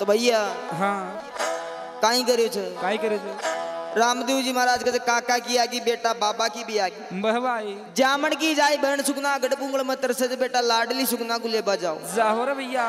तो भैया हाँ काई करे छे रामदेव जी महाराज के काका की आगी बेटा बाबा की भी आगी बहवाई जामन की जाए बहन सुखना गढ़पुंगल में तरसे बेटा लाडली सुखना को ले बजाओ जाहो रे भैया।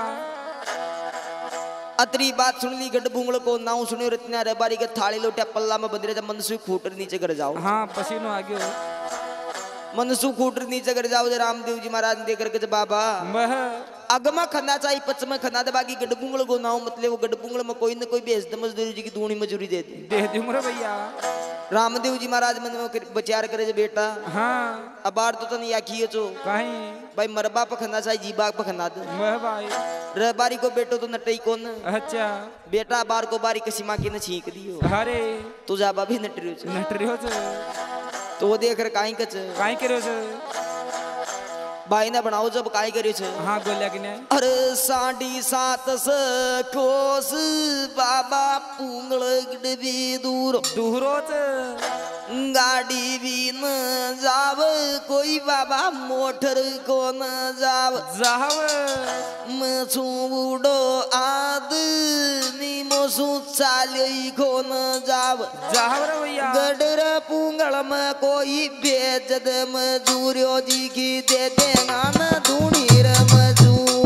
अतरी बात सुन ली गढ़पुंगल को नाउ सुनियो रत्ना रबारी के थाली लोटे पल्ला में बंद रहे मनसु खूटर नीचे कर जाओ। हाँ पसीनो आ गयो मनसु खूटर नीचे कर जाओ। रामदेव जी महाराज ने देख के बाबा अगमा खन्ना चाहिए पश्चिम खन्ना दे बाकी गढ़पुंगल को नाउ मतलब वो गढ़पुंगल में कोई न कोई बेच द मजदूरी जी की दूनी मजूरी दे दूंगा भैया। रामदेव जी महाराज मन में विचार करे बेटा हाँ अब बार तो नहीं आखियो चो कहीं भाई मरबा पखना चाहिए जीबा पखना दे भाई रबारी को बेटो तो नटई कौन अच्छा बेटा बार को बारी कसी माँ के न छींक दियो अरे तू जाबा भी नटरियो तो वो देख रहे काई करे भाई ना बनाओ जब काई करे छे। हाँ गोलिया कि नहीं अरे 7.5 कोस बाबा पुंगल गडबी दूरो गाड़ी भी न जाव कोई बाबा मोटर को न जाव मछू बूढ़ो आदमी मोसू चाली को न जाव रे भैया। गडर पुंगल में कोई बेचद मजूरियो जी की दे देना न धूनी रे मजूर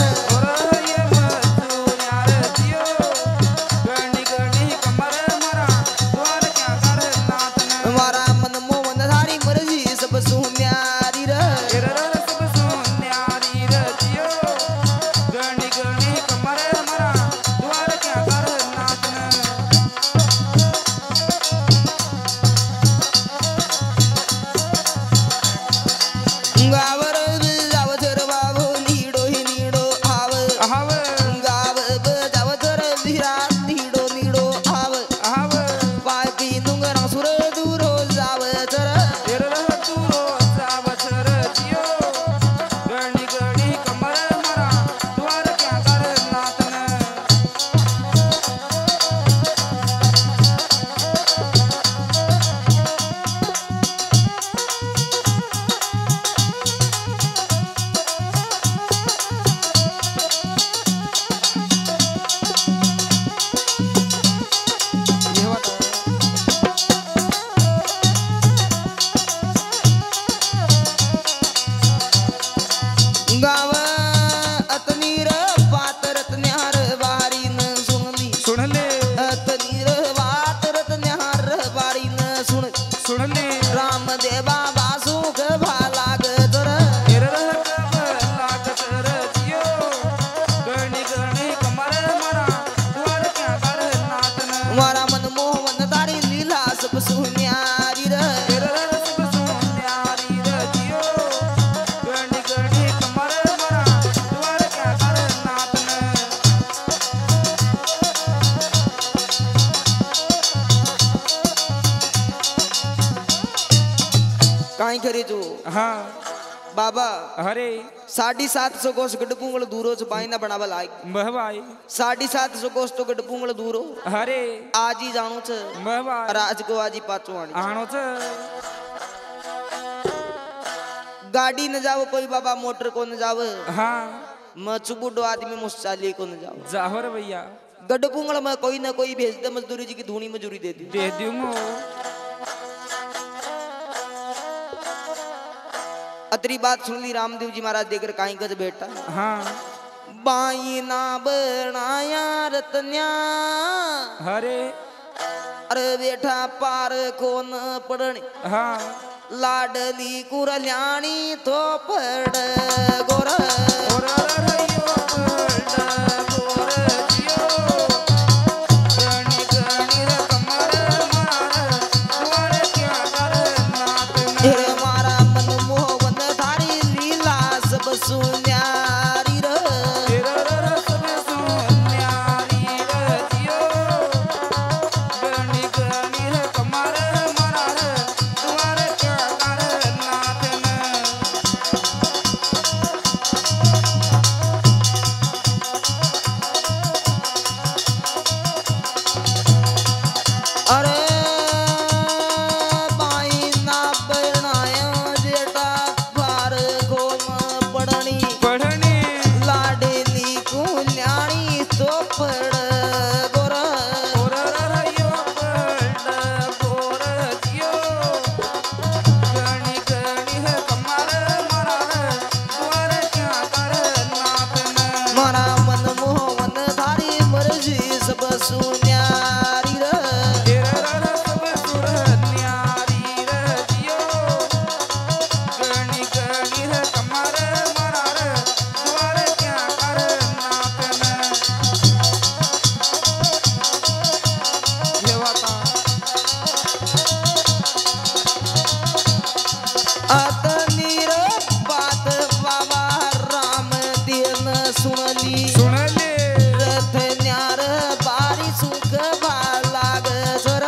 हाँ बाबा अरे 750 कोस गढ़पुंगल दूरो से बाइना बनावा लायक भाई 750 कोस तो गढ़पुंगल दूरो अरे आज ही जानो छे भाई आज को आज ही पाचो आनो छे गाड़ी न जाओ कोई बाबा मोटर को न जाओ। हाँ मचुबुडो आदमी मुस्चाली को न जाओ जाहो रे भैया। गढ़पुंगल में कोई न कोई भेज दे मजदूरी जी की धूनी मजूरी दे दूंगा। अतरी बात सुन ली रामदेव जी महाराज देकर काई गज बेटा हाँ बाईना बनाया रतन्या हरे अरे बेटा पार कौन पड़ने हाँ लाडली कुरल्याणी तो पड़ गोरा अतनी रे बात बाबा राम देन सुनली सुनले रथ न्यार बारी सुख लाग सर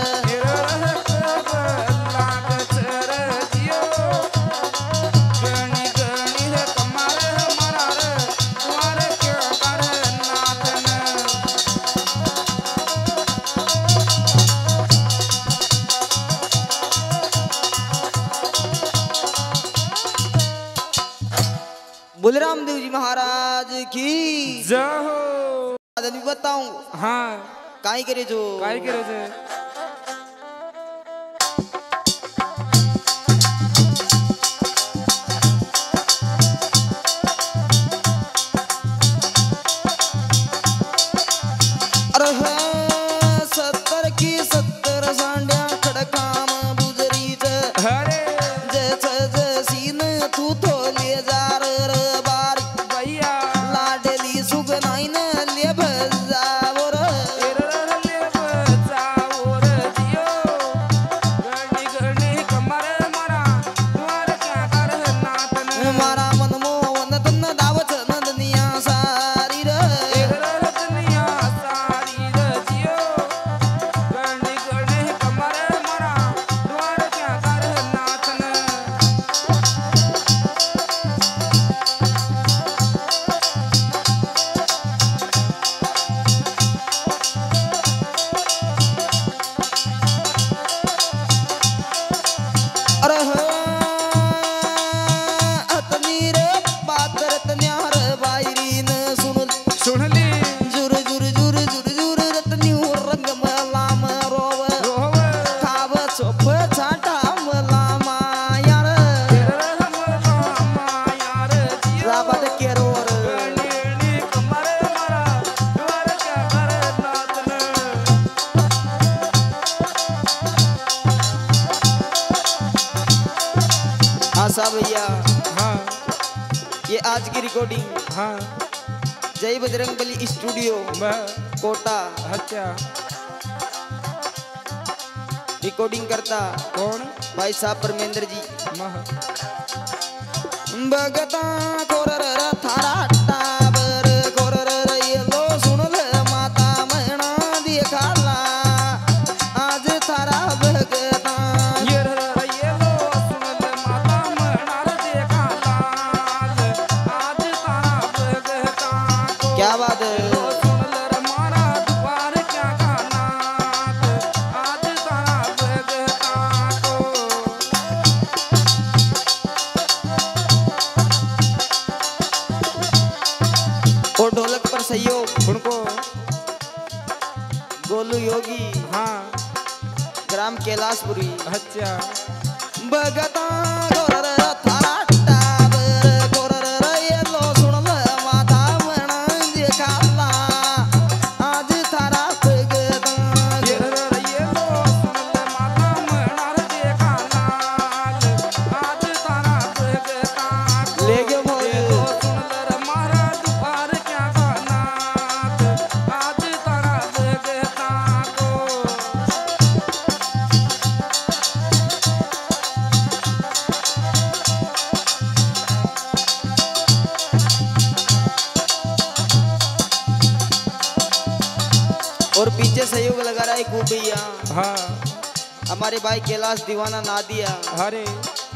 बलराम देव जी महाराज की जय आज मैं बताऊं हाँ काय करे जो काय करे छे अरे 70 की 70 सांड्या खडकाम बुजरीच अरे जस जसीन तू थोले जार बार भैया लाडली सुगनाईन लेभ जावर एरले बचाओर दियो गणी गणी कमर मरा द्वार क्या कर नातन मारा मन मोहन तन दावच नंदनिया सारी र एररतनिया सारी रजियो गणी गणी कमर मरा द्वार क्या कर नातन अरे अतनी रे बात रतन्यार बायरीन सुन सुनली जुर जुर जुर जुर जुर रतनी रंग मलाम रोव रोव खाव चोप छाटा मलामा यार एररम माया रजियो राबत केरोर गणी कमर मरा द्वार क्या कर नातन आशा भैया हाँ ये आज की रिकॉर्डिंग हाँ जय बजरंगबली स्टूडियो बस कोटा अच्छा रिकॉर्डिंग करता कौन भाई साहब परमेंद्र जी मह भगता कोरर थारा टाबर कोरर येलो सुनल माता मना दिखाला आज थारा भगता येलो सुनल माता मनार देखा लाल आज तारा भगता को क्या बात है सुनल मारा द्वार क्या गाना आज तारा भगता को और ढोलक पर सहयोग उनको गोलू योगी हाँ ग्राम कैलाशपुरी अच्छा भगता कोरर थारा टाबर कोरर येलो सुनल माता मना दिखाला आज थारा भगता येलो सुनल माता मनार देखा लाल आज तारा भगता को ले गयो मोर। येलो सुनल मारा द्वार क्या गाना आज तारा भगता को और पीछे सहयोग लगा रहा है खूब भैया हाँ हमारे भाई कैलाश दीवाना नादिया अरे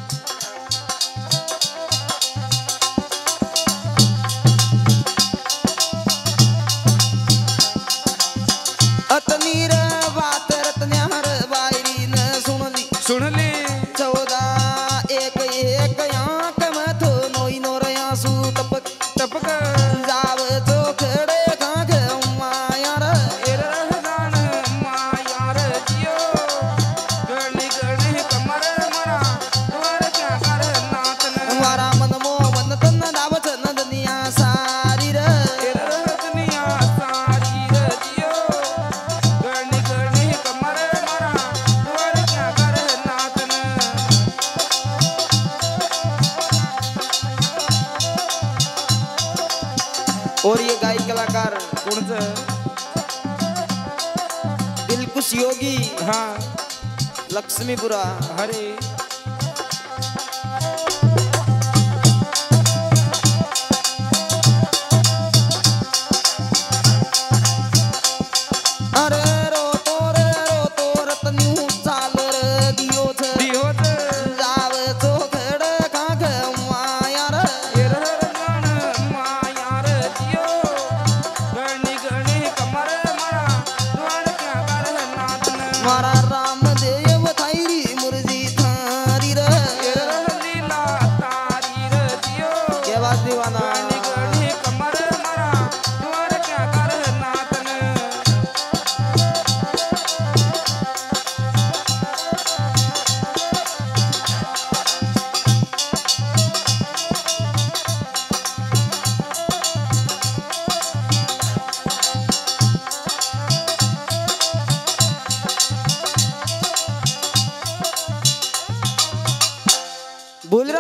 अतनी रे बात रतन्यार बायरीन सुनली सुनली 14 एक एक आंख में थो नोई नोर आंसू टपक टपक जाव तो खड़े खाग माया रे एरहदान माया रजियो गणी गणी कमर मरा द्वार क्या कर नातन मारा मन मोहन तन दावच नंदनिया सारी रे एरहदनिया सारी रजियो गणी गणी कमर मरा द्वार क्या कर नातन और ये गायक कलाकार कोणचं दिलकुश योगी हाँ लक्ष्मीपुरा अरे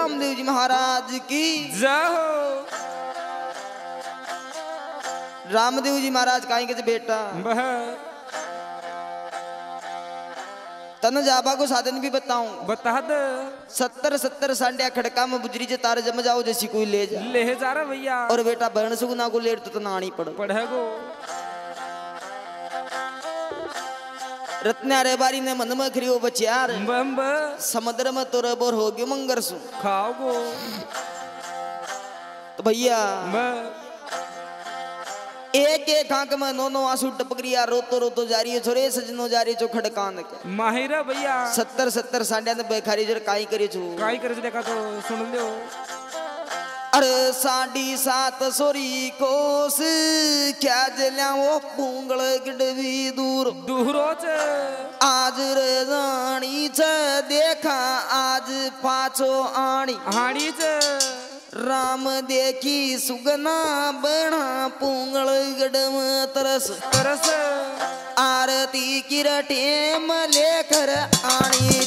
रामदेव जी महाराज की जय रामदेव जी महाराज काहे के बेटा बह तन जाबा को साधन भी बताऊं बता दे 70 सांडिया खड़का में बुजरी जे तार जम जाओ जैसी कोई ले जा ले जा रहा भैया और बेटा बहन सुगुना को लेट तो नानी पड़ पढ़ेगो रत्ना रे बारी ने मन में खरियो बचियार बम्ब समुद्र में तोर बोर हो गयो मंगर सु खाओगो तो भैया एक आंख में नो आंसू टपकरिया रोतो रोतो जारी है छोरे सजनो जारी जो खड़कान के माहिरा भैया 70 सांडिया ने बेखारी जर काई करे छु काई करे देखा तो सुन लियो अरे 7.5 सोरी कोस क्या जल्या वो पुंगल गिडवी दूर दूरोच आज रे जानी छ देखा आज पाछो आणी हाड़ी च राम देखी सुगना बना पुंगल गडम तरस तरस आरती किरटे लेकर आणी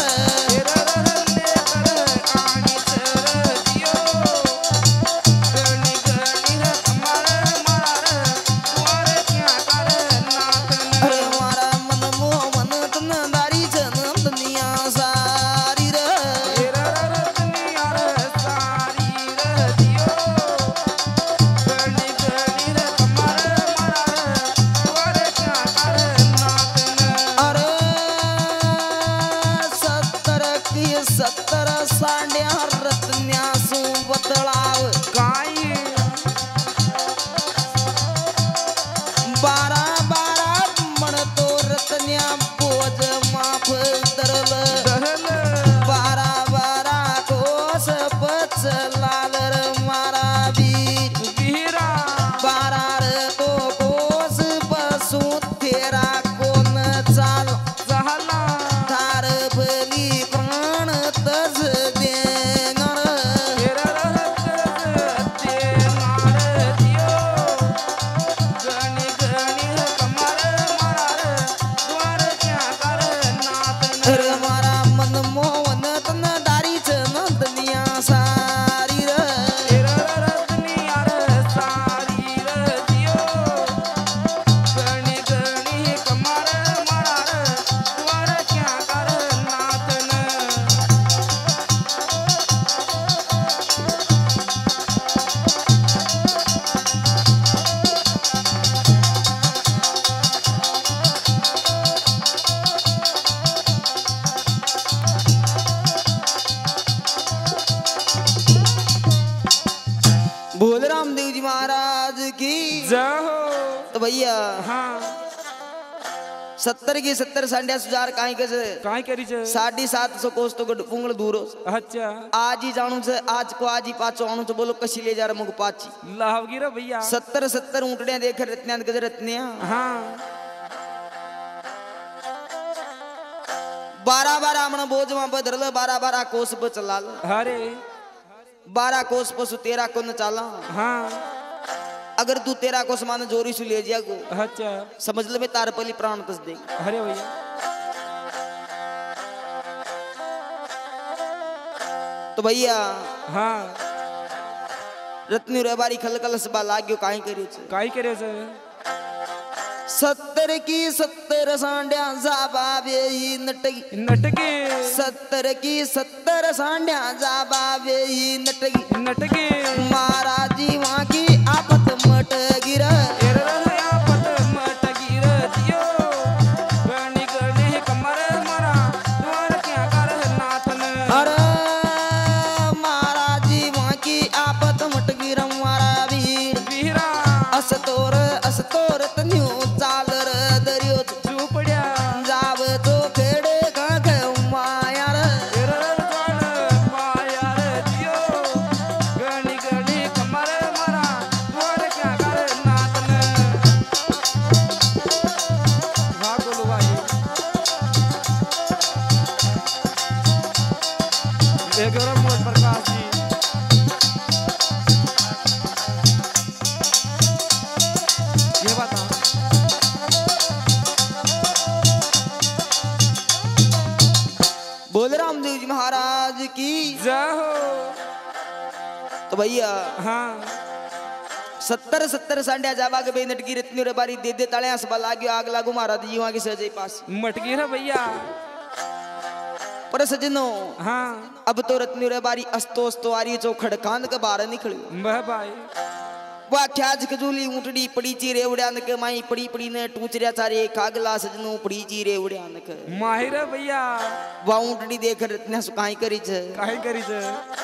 बोल रामदेव जी महाराज की जय हो तो भैया हाँ 70 सांडिया सुजार काहे के काई करी छे 750 कोस तो पुंगल दूर अच्छा आज ही जानू से आज को आज ही पाचो आणू तो बोलो कसी ले जा रे मुग पाची लावगी रे भैया 70 ऊंटड़ियां देख रत्न्यां गज रत्न्यां हाँ 12 आमण बोझ में बदरल 12 कोस पर चला अरे 12 कोस पशु 13 को न चाला हाँ अगर तू 13 कोस मान जोरी से ले जिया को अच्छा समझ ले मैं तार पली प्राण तस दे अरे भैया तो भैया हाँ रत्नी रेबारी खलकल सबा लाग्यो काहे करे छे काई करे छे 70 की 70 सांडिया जाबा बेई नटगी नटके 70 की 70 सांडिया जाबा बेई नटगी नटके महाराज जी वहां की आपत मट गिरा आपत मट गिर दियो गणी गणी कमर मरा द्वार क्या कर नाथन अरे महाराज जी वहां की आपत मट गिरा मारा वीर वीरा असतोर तन्यू चालर दरियो झुपड्या जाव तो खेडे का माया माया दियो गणी गणी कमर मरा द्वार क्या कर नाथन भागो भाई एक और मोट प्रकाश जी ये बता बोल रामदेव जी महाराज की जाओ तो भैया हाँ 70 सांड्या जावा के बे नटकी रत्नी रे बारी दे दे ताले हसबा लाग्यो आग लागू महाराज जी वहां के सजे पास मटकी रे भैया पर सजनो हाँ अब तो रत्नी रे बारी अस्तो अस्तो आ रही चौखड़ कांद के बाहर निकली वह भाई वाह ख्याज खजूली ऊँटड़ी पड़ी चीरे उड़ान के माई पड़ी पड़ी ने टूचरिया चारे कागला सजनो पड़ी चीरे उड़ान के माहिर भैया वाह ऊँटड़ी देख रत्ना सुकाई करी छे काहे करी छे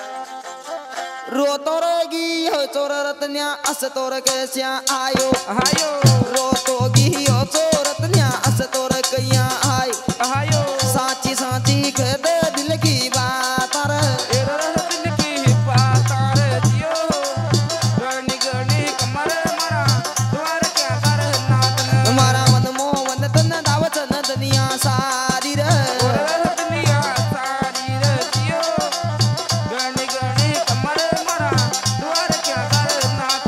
रो तोरगी हो चोर रत्न्या अस तोर कैस्या आयो आयो रो तोगी हो चोर रत्न्या अस तोर कैया आयो आयो साची साची कह दे दिल की बात रे दिल की बात रे जियो गणी गणी कमर मारा द्वार क्या कर नाथ मारा मन मोहन तन दावत न दुनिया सारी रे दुनिया सारी रे जियो गणी गणी कमर मारा द्वार क्या कर नाथ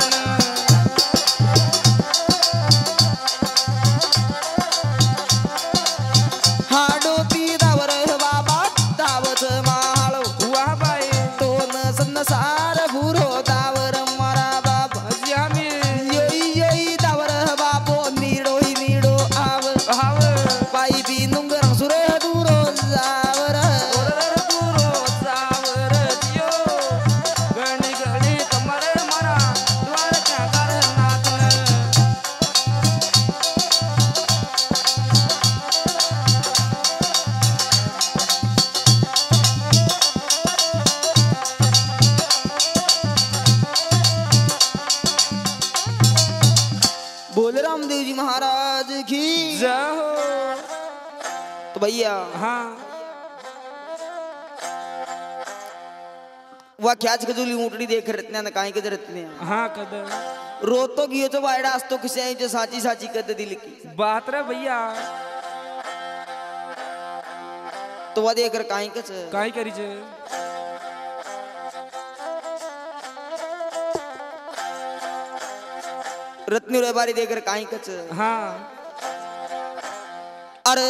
हाडो पी दावर बाबा दावत माळो वाह भाई तो न संसार भूरो दावर मारा बाबा यामी येई दावर बाबो नीडो आव हाव पाई बी नुंगर सुरे दूरो जावर दूरो सावर जियो गणी गणी कमर मारा द्वार क्या कर नाथ बोल रामदेव जी महाराज की जाओ तो भैया हाँ वह ख्याच खजूली ऊँटड़ी देख रत्न्या न काहे के रत्न्या हाँ कद रोतो गियो तो वायडा असतो किसे आई जो साची साची कद दिल की बात रे भैया तो वह देख कर काहे के छ काहे करी छे रत्नी रे बारी देख कर काहे के छ हाँ अरे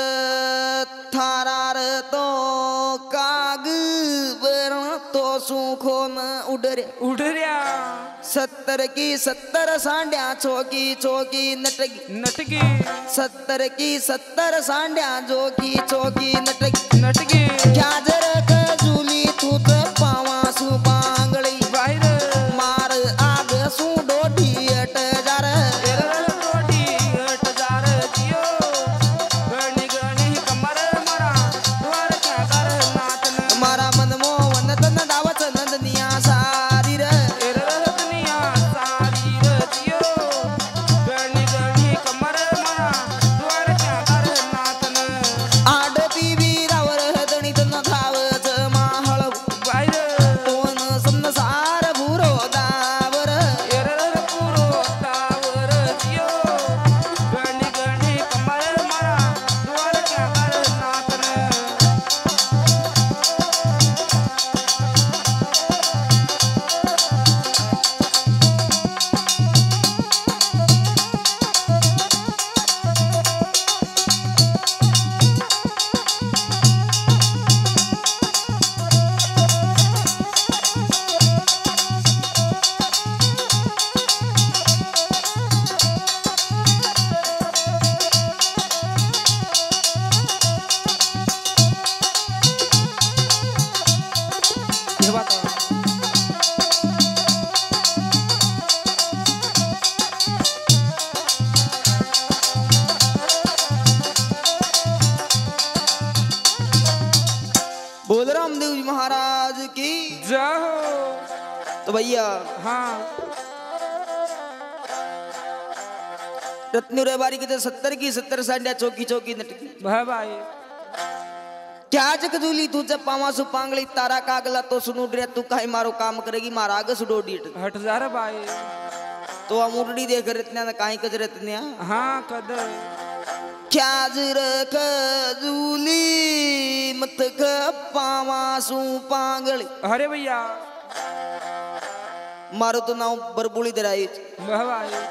थारा रे तो काग बरण तो सुखो न उडरे उड़ रिया 70 की 70 सांड्या चौकी चौकी नटकी नटकी 70 की 70 सांड्या जोकी चौकी नटकी नटकी क्या जरक झूली तू तो पावा सु पांगड़ी बाहिर मार आग सु डोडी अट जार रोटी हट जार जियो गणी गणी कमर मारा द्वार क्या कर नाथ मारा मन मोहन तन दावत नंदनिया सारी रे दुनिया सारी रे जियो गणी गणी कमर मारा द्वार क्या कर नाथ आड पीवी रावर हदणी तन धावत माहळ बाहिर तोन संसार भूरो दावर पूरो तावर जियो गणी गणी कमर मारा द्वार क्या कर नाथ ये बात है। बोल रामदेव जी महाराज की जाओ तो भैया हाँ रत्नी रे बारी की तो 70 की 70 सांड्या चौकी चौकी नटकी भाई भाई क्या जक झूली तू जब पावा सु पांगली तारा कागला तो सुनु ड्रे तू काहे मारो काम करेगी मारा आग सुडोडी हट जा रे भाई तो हम उड़ड़ी देख रत्न्या न काहे कज रत्न्या हाँ कद क्या जरक झूली मत क पावा सु पांगली अरे भैया मारो तो नाव बरबुली दराई भाई भाई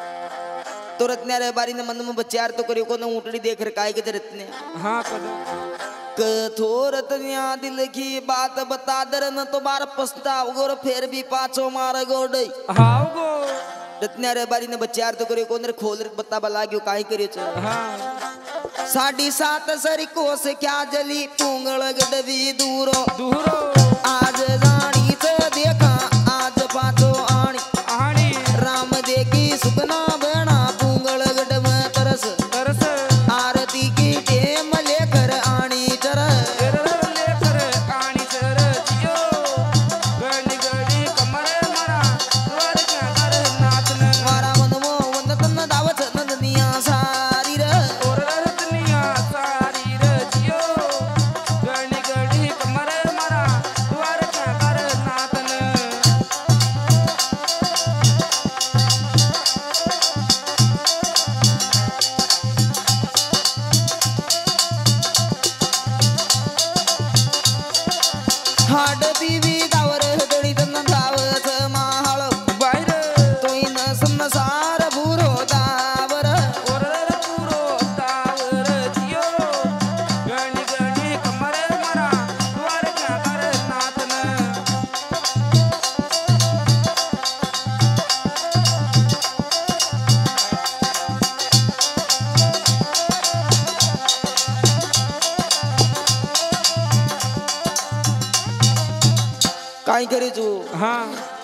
तो रत्न्या रे बारी ने मन में बचार तो करियो को न उठड़ी देख र काय के रत्न्या हाँ कद कठोरत न्या दिल की बात बता दर न तो बार पछताव गोर फिर भी पाछो मार गोडई हाउ गो रत्न्या रे बारी ने बच्चार तो करे कोन रे खोल रे बता बला गयो काई करे छ हाँ 7.5 सरी कोस क्या जली पुंगल गडवी दूरो दूरो आज जानी छ देखा आज पाछो आणी आणी राम देखी सुखना बना पुंगल गड में तरस तरस आरती की टेम लेकर आणी चर लेकर आणी चर जियो गड़ी गड़ी कमर मारा द्वार क्या कर नाचन मारा मन मो वन तन दावत नंदनिया सारी रे और रतनिया सारी रे जियो गड़ी गड़ी कमर मारा द्वार क्या कर नाचन हाड बीवी दावर दडी तन दावत महाळ बाहेर तोईन संसार भूरो दावर और पूरो तावर जियो गड़ी गड़ी कमर मारा द्वार क्या कर नाचन काय करे जो हाँ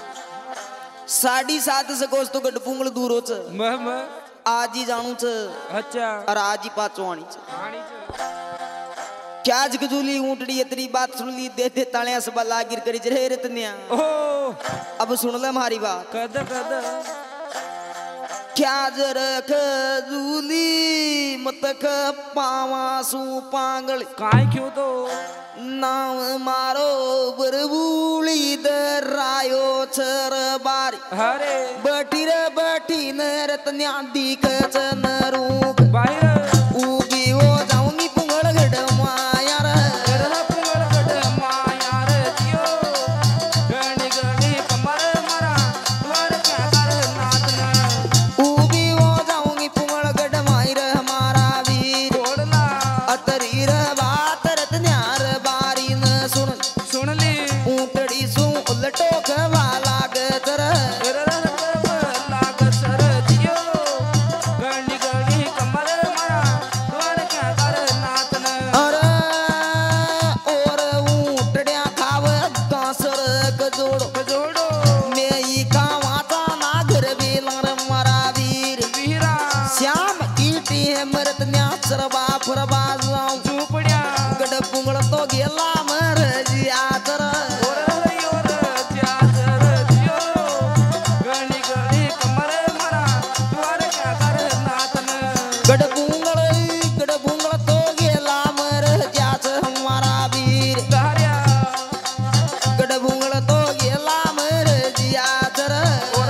7.5 से कोस तो गडपुंगल दूरो छ मह आज ही जानू छ अच्छा और आज ही पाछो आणी छ आणी क्याज गजूली ऊंटड़ी इतनी बात सुन ली दे दे तालियां सब लागिर करी जरे रतन्या ओ अब सुन ले हमारी बात कद कद क्याज रख जूली मत क पावा सु पांगल काय क्यों तो नाम मारो बरबूली दरायो छर बारी हरे बटी रे बटी न रतन्या दीक चन रूक बाहेर उबी हो जाऊनी पुंगळ गड माया रे तेरा पुंगळ गड माया रे जियो गणी गणी कमर मारा द्वार क्या कर नाचन उबी हो जाऊंगी पुंगळ गड माई रे हमारा वीर ओडला अतरी रे बात रतन्यार बारी न सुन सुन ली ऊंटड़ी सु उलटो खवा लागत रे तेरा लाग सर जियो गणी गणी कमर मारा द्वार क्या कर नाचन अरे और ऊंटड्या खाव कासर गजोड़ो जोड़ो मेई का माता नागर बेलर मरा वीर वीरा श्याम कीटी है मरत न्याचरबा फरबा जाऊं झूपड्या गड पुंगळ तो गेला मर जियातर और जातर जियो गणी गणी कमर मारा द्वार क्या कर नाचन गड पुंगळ तो गेला मर ज्याच हमारा वीर धार्या गड पुंगळ तो गेला मर जियातर और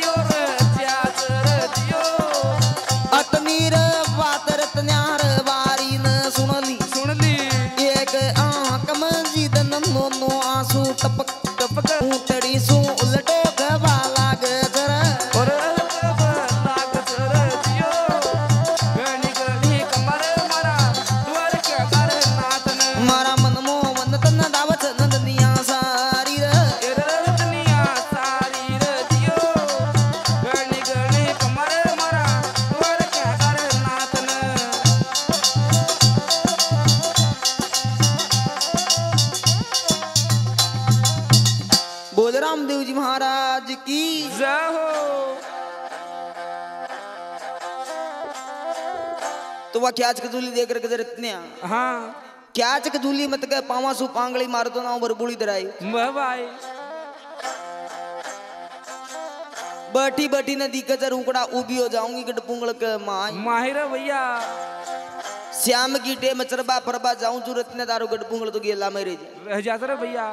जातर जियो अतनीर वातरत न्यार बारी न सुनली सुन ली एक आंख मंजी दन मोनो आंसू टपक टपक ऊंटड़ी सु उलटो गवा लागत रे और लाग सर जियो गणी गणी कमर मारा द्वार क्या कर नाचन मारा मन मो मन तन दावत नंदनिया सारी रे रतनिया सारी रे जियो गणी गणी कमर मारा द्वार क्या कर नाचन बोल रामदेव जी महाराज की जाहो तो वह क्याच कजूली देख कर गजर इतन्या हाँ क्याच कजूली मत के पावा सु पांगली मार दो ना बरबुली दराई भाई बटी बटी नदी कजर उकड़ा उबी हो जाऊंगी गड पुंगल के माई माहिर भैया श्याम की टे मचरबा फरबा जाऊं जरूरत ने दारू गड पुंगल तो गेला मेरे रह जाता रे भैया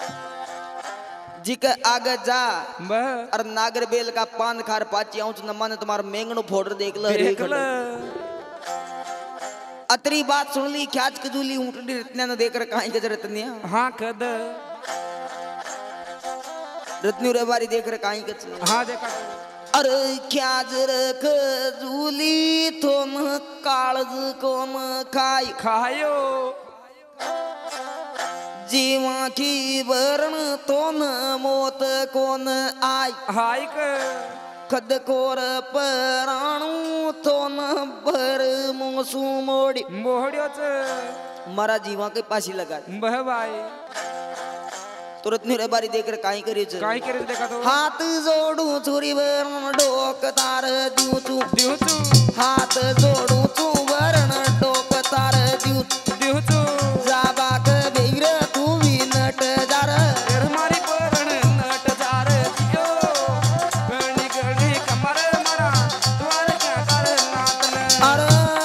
जी के आगे जा बह और नागर बेल का पान खार पाची आऊं न मन तुम्हार मेंगनो फोड़ देख ल देख ल अतरी बात सुन ली क्याच कजूली ऊंटड़ी रत्न्या न देकर काई गजर रत्न्या हाँ कद रत्न्यू रे बारी देख कर काई कच हाँ देखा अरे क्या जरक जूली तुम काळज कोम खाई खायो जीवा की वरण तो न मोत कोन आई हाय क खद कोर पराणू तो न भर मोसू मोडी मोहड्योच मारा जीवा के पासी लगा बह भाई तुरंत निरे बारी देकर काई करेच काय करे देखा तो हाथ जोडू चुरी वरण डोक तार दिवचू दिवचू हाथ जोडू चू वरण डोक तार दिवचू दिवचू जाबाक बेर तू विनट जार मारी परण नट जार जियो गणी गणी कमर मरा द्वार क्या कर नातन अर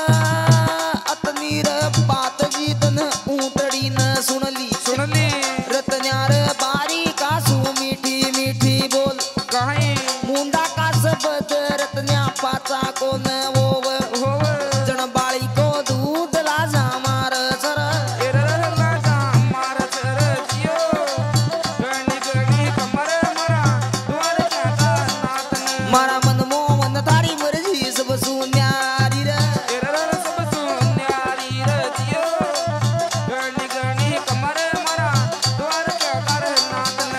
अतनीर पात जीतन ऊटड़ी न सुनली सुनली रतन्यार बारी कासू मीठी मीठी बोल कहीं मुंडा का सबद रतन्या पाचा कोन ओव होव जण बाळी को दूध लाजा मार सर एररला जा मार चर जियो गणी गणी कमर मरा द्वार क्या कर नातन मारा मन मोहन थारी मर्जी सब सुन्यारी रे एररल सब सुन्यारी र जियो गणी गणी कमर मरा द्वार क्या कर नातन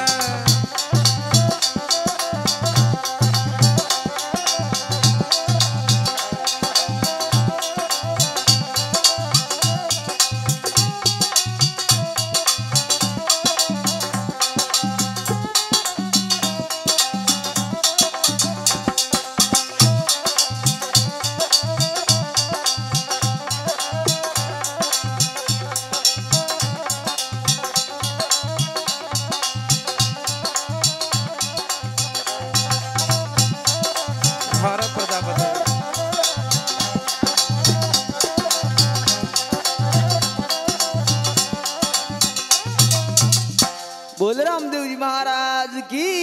भारत प्रजापति बोल रामदेव जी महाराज की